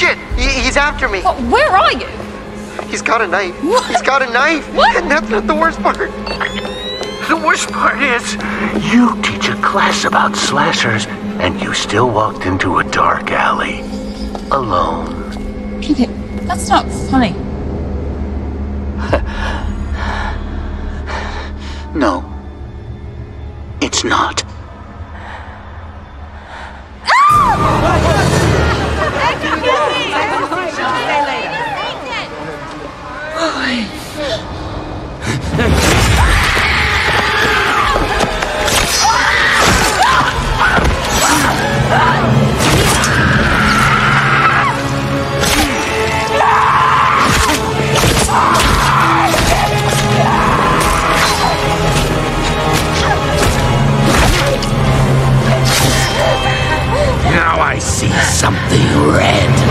Shit! He's after me. What? Where are you? He's got a knife. What? He's got a knife. What? And that's not the worst part. The worst part is, you teach a class about slashers, and you still walked into a dark alley. Alone. Peter, that's not funny. No. It's not. Now I see something red.